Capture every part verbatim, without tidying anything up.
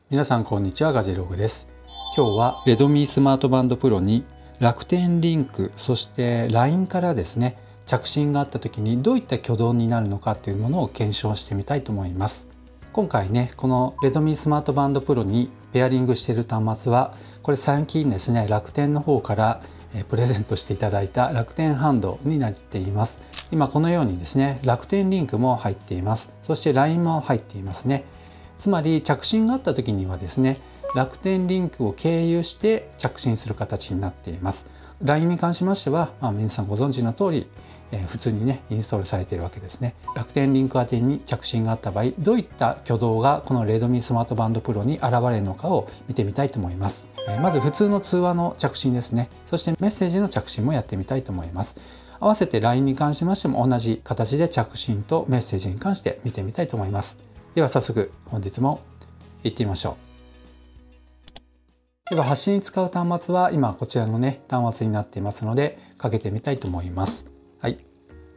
皆さんこんにちは、ガジェログです。今日は Redmi スマートバンド Pro に楽天リンク、そして ライン からですね、着信があった時にどういった挙動になるのかというものを検証してみたいと思います。今回ね、この Redmi スマートバンド Pro にペアリングしている端末は、これ最近ですね、楽天の方からプレゼントしていただいた楽天ハンドになっています。今このようにですね、楽天リンクも入っています。そして ライン も入っていますね。つまり着信があった時にはですね、楽天リンクを経由して着信する形になっています。ライン に関しましては、まあ、皆さんご存知の通り、えー、普通にねインストールされているわけですね。楽天リンク宛てに着信があった場合、どういった挙動がこの Redmi スマートバンド Pro に現れるのかを見てみたいと思います。えー、まず普通の通話の着信ですね。そしてメッセージの着信もやってみたいと思います。合わせて ライン に関しましても同じ形で着信とメッセージに関して見てみたいと思います。では早速本日も行ってみましょう。では発信に使う端末は今こちらのね端末になっていますので、かけてみたいと思います。はい、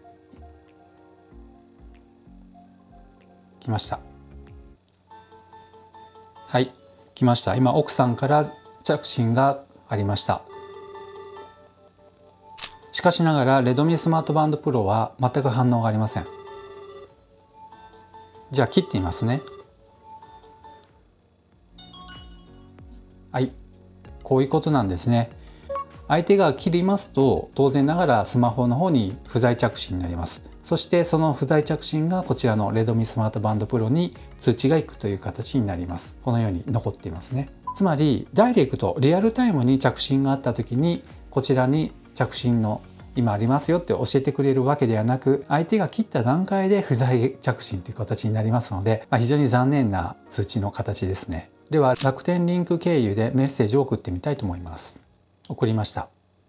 来ました。はい、来ました。今奥さんから着信がありました。しかしながら Redmi スマートバンド Pro は全く反応がありません。じゃあ切ってみますね。はい、こういうことなんですね。相手が切りますと当然ながらスマホの方に不在着信になります。そしてその不在着信がこちらの Redmi スマートバンド Pro に通知がいくという形になります。このように残っていますね。つまりダイレクトリアルタイムに着信があった時にこちらに着信の今ありますよって教えてくれるわけではなく、相手が切った段階で不在着信という形になりますので、まあ、非常に残念な通知の形ですね。では楽天リンク経由でメッセージを送ってみたいと思います。送りました。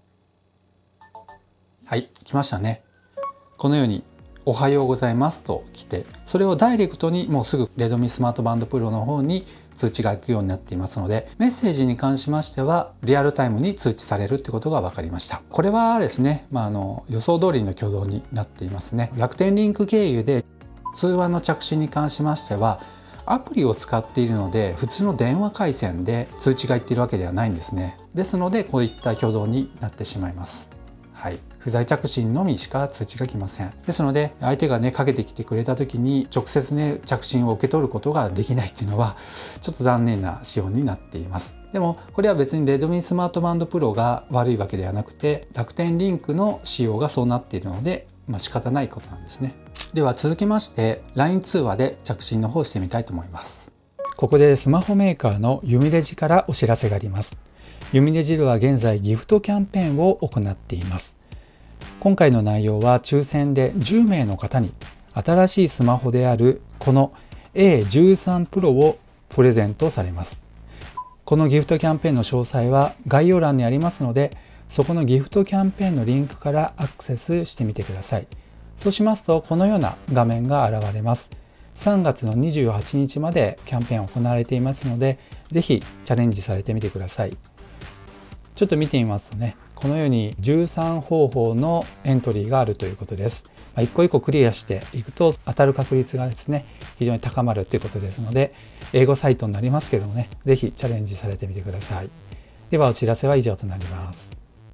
はい、来ましたね。このようにおはようございますと来て、それをダイレクトにもうすぐ Redmi スマートバンド Pro の方に通知が行くようになっていますので、メッセージに関しましてはリアルタイムに通知されるってことが分かりました。これはですね、まあ、あの予想通りの挙動になっていますね。楽天リンク経由で通話の着信に関しましてはアプリを使っているので、普通の電話回線で通知がいっているわけではないんですね。ですのでこういった挙動になってしまいます。はい、不在着信のみしか通知が来ません。ですので相手がねかけてきてくれた時に直接ね着信を受け取ることができないっていうのはちょっと残念な仕様になっています。でもこれは別に Redmi スマートバンド Pro が悪いわけではなくて、楽天リンクの仕様がそうなっているので、まあ、仕方ないことなんですね。では続きまして ライン 通話で着信の方をしてみたいと思います。ここでスマホメーカーのユミレジからお知らせがあります。ユミレジでは現在ギフトキャンペーンを行っています。今回の内容は抽選でじゅうめいの方に新しいスマホであるこの エーじゅうさん Pro をプレゼントされます。このギフトキャンペーンの詳細は概要欄にありますので、そこのギフトキャンペーンのリンクからアクセスしてみてください。そうしますとこのような画面が現れます。さんがつのにじゅうはちにちまでキャンペーン行われていますので、ぜひチャレンジされてみてください。ちょっと見てみますとね、このようにじゅうさん方法のエントリーがあるということです。一個一個クリアしていくと当たる確率がですね非常に高まるということですので、英語サイトになりますけどもね、ぜひチャレンジされてみてください。ではお知らせは以上となります。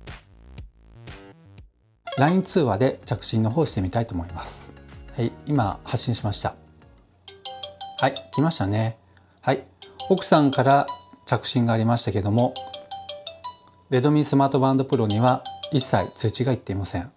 ライン 通話で着信の方をしてみたいと思います。はい、今発信しました。はい、来ましたね。はい、奥さんから着信がありましたけども、Redmi スマートバンド Pro には一切通知がいっていません。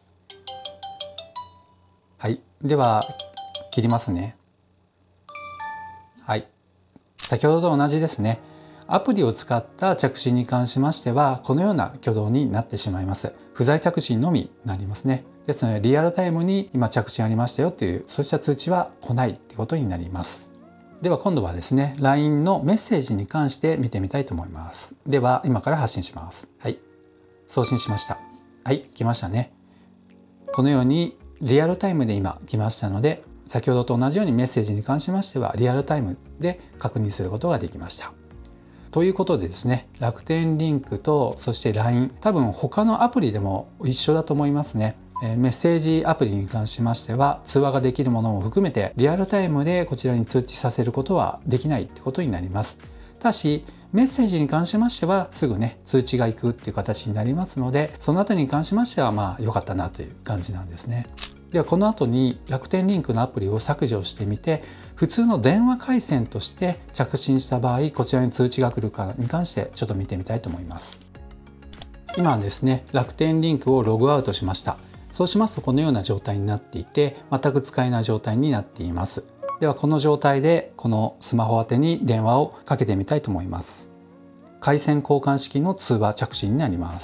はい、では切りますね。はい、先ほどと同じですね。アプリを使った着信に関しましてはこのような挙動になってしまいます。不在着信のみになりますね。ですのでリアルタイムに今着信ありましたよというそうした通知は来ないということになります。では今度はですね ライン のメッセージに関して見てみたいと思います。では今から発信します。はい、送信しました。はい、来ましたね。このようにリアルタイムで今来ましたので、先ほどと同じようにメッセージに関しましてはリアルタイムで確認することができました。ということでですね、楽天リンクとそして ライン、多分他のアプリでも一緒だと思いますね。メッセージアプリに関しましては通話ができるものも含めてリアルタイムでこちらに通知させることはできないってことになります。 ただしメッセージに関しましてはすぐね通知がいくっていう形になりますので、そのあたりに関しましてはまあ良かったなという感じなんですね。ではこの後に楽天リンクのアプリを削除してみて、普通の電話回線として着信した場合こちらに通知が来るかに関してちょっと見てみたいと思います。今ですね楽天リンクをログアウトしました。そうしますとこのような状態になっていて、全く使えない状態になっています。ではこの状態でこのスマホ宛てに電話をかけてみたいと思います。回線交換式の通話着信になります。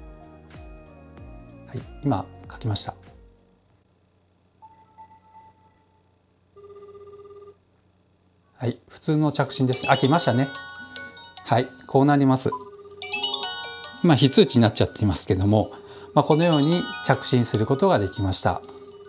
はい、今かけました。はい、普通の着信です。あ、来ましたね。はい、こうなります。今非通知になっちゃっていますけども、まあ、このように着信することができました。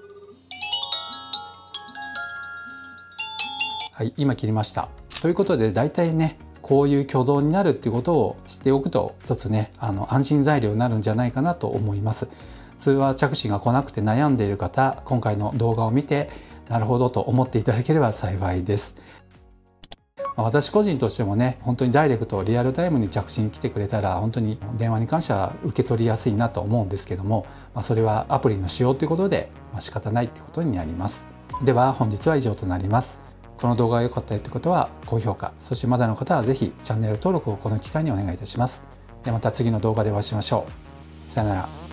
はい、今切りました。ということでだいたいねこういう挙動になるっていうことを知っておくと一つねあの安心材料になるんじゃないかなと思います。通話着信が来なくて悩んでいる方、今回の動画を見てなるほどと思っていただければ幸いです。私個人としてもね本当にダイレクトリアルタイムに着信来てくれたら本当に電話に関しては受け取りやすいなと思うんですけども、まあ、それはアプリの使用ということで、まあ、仕方ないってことになります。では本日は以上となります。この動画が良かったということは高評価、そしてまだの方はぜひチャンネル登録をこの機会にお願いいたします。ではまた次の動画でお会いしましょう。さよなら。